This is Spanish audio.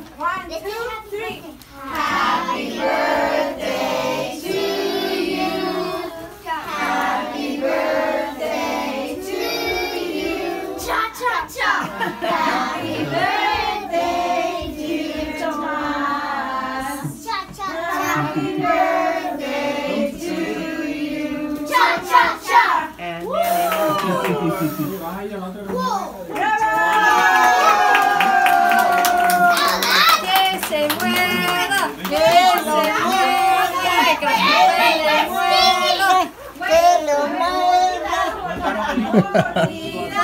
1, 2, 3. Happy birthday to you. Happy birthday to you. Cha cha cha. Happy birthday, dear Tomas. Cha cha cha. Happy birthday to you. Cha cha cha. Que se mueva, que se mueva, que se mueva, que lo mueva.